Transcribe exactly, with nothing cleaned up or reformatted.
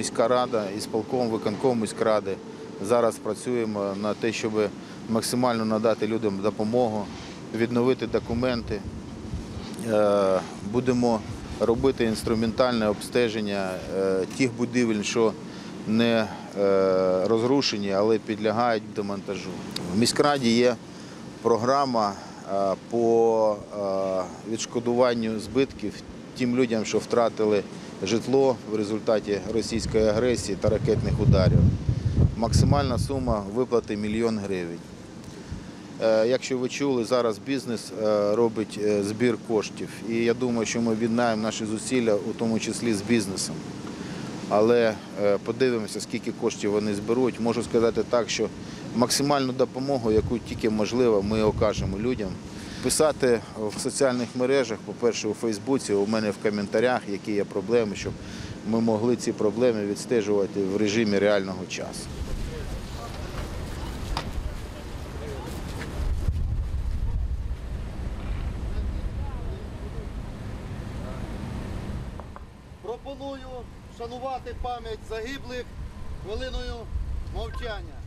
міська рада, ісполком, виконком міськради зараз працюємо на те, щоб максимально надати людям допомогу, відновити документи. Будемо робити інструментальне обстеження тих будівель, що не розрушені, але підлягають демонтажу. В міськраді є програма по відшкодуванню збитків тим людям, що втратили житло в результаті російської агресії та ракетних ударів. Максимальна сума виплати – мільйон гривень. Якщо ви чули, зараз бізнес робить збір коштів. І я думаю, що ми об'єднаємо наші зусилля, у тому числі з бізнесом. Але подивимося, скільки коштів вони зберуть. Можу сказати так, що максимальну допомогу, яку тільки можливо, ми окажемо людям. Писати в соціальних мережах, по-перше, у Фейсбуці, у мене в коментарях, які є проблеми, щоб ми могли ці проблеми відстежувати в режимі реального часу. Пропоную вшанувати пам'ять загиблих хвилиною мовчання.